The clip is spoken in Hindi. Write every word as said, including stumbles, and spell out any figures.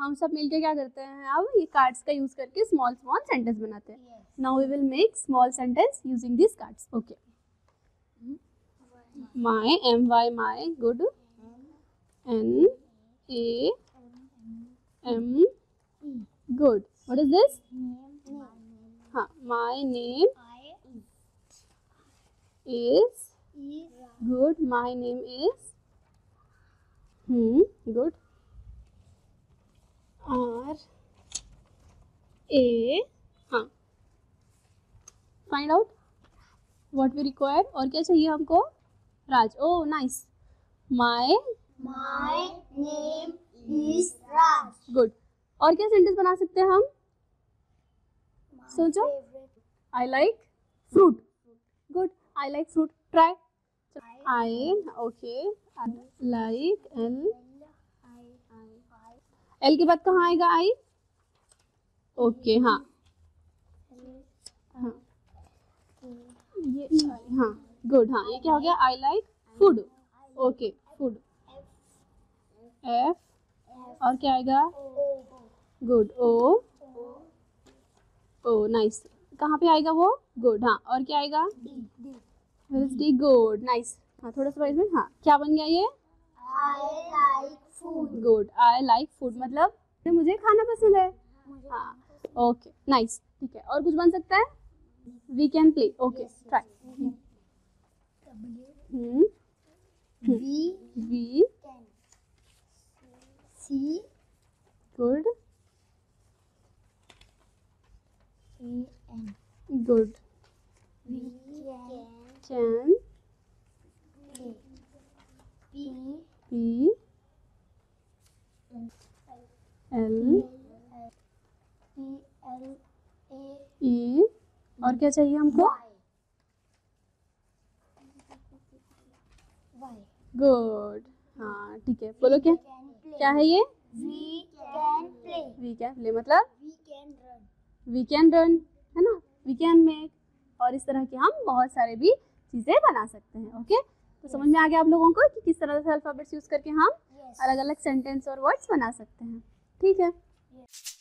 हम सब मिलके क्या करते हैं, अब ये कार्ड्स का यूज करके स्मॉल स्मॉल सेंटेंस बनाते हैं. Now we will make small sentence using this cards. Okay. My, M Y, my, good. N A M, good. What is this? हाँ, my name is good. My name is hmm good. R A, हाँ. Find out what we require. और क्या चाहिए हमको? राज. Oh, nice. My My name is Raj. good. और क्या सेंटेंस बना सकते हैं हम? सोचो. I like fruit. Good. I like fruit. Try. I, okay. I like L. L के बाद कहाँ आएगा I? Okay, हाँ. हाँ. ये हाँ. Good. हाँ. ये क्या हो गया? I like food. Okay. Food. F. और क्या आएगा? Good. O. O nice. कहाँ पे आएगा वो? गुड. हाँ. और क्या आएगा? डी. गुड. नाइस. हाँ, थोड़ा सा इसमें. हाँ, क्या बन गया ये? I like food. गुड. आई लाइक फूड मतलब मुझे खाना पसंद है. हाँ. ओके. नाइस. ठीक है. और कुछ बन सकता है? We can play. Okay. Try. Hmm. V. V. C. Good. E. N. Good. We can can. play. P. P. L. P. L. A. E. और क्या चाहिए हमको? Y. गुड. हाँ, ठीक है. बोलो क्या Can क्या है ये? We can play. We can play मतलब We can run. We can run, है ना. We can make. और इस तरह के हम बहुत सारे भी चीज़ें बना सकते हैं. ओके. तो समझ में आ गया आप लोगों को कि किस तरह से अल्फाबेट्स यूज़ करके हम Yes. अलग अलग सेंटेंस और वर्ड्स बना सकते हैं. ठीक है. Yes.